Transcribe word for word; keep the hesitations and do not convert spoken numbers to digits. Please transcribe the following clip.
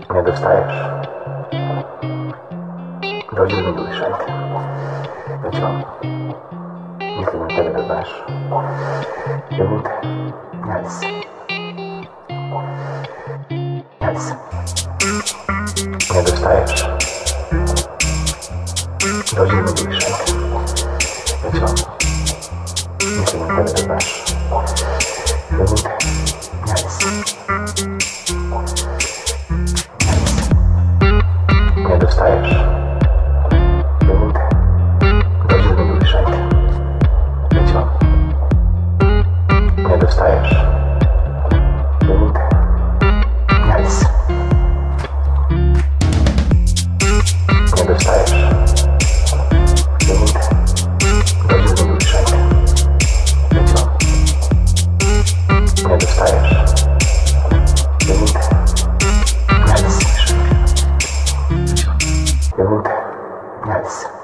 Nie dostajesz. Dojdzie do durchscheid. Weet je wel? Niet in een verder baas. Je moet... Yes. Yes. Nie dostajesz. Dojdzie do durchscheid. Weet je wel? Niet in een verder baas. Je moet... Yes. Nie dostajesz. Je moet... Dojdzie do durchscheid. Weet je wel? Nie dostajesz. Je moet... Yes. Nie dostajesz. Je moet... Dojdzie do durchscheid. Weet je wel? Nie dostajesz. Je moet... Yes. Je moet... Yes.